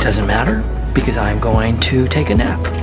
doesn't matter because I'm going to take a nap.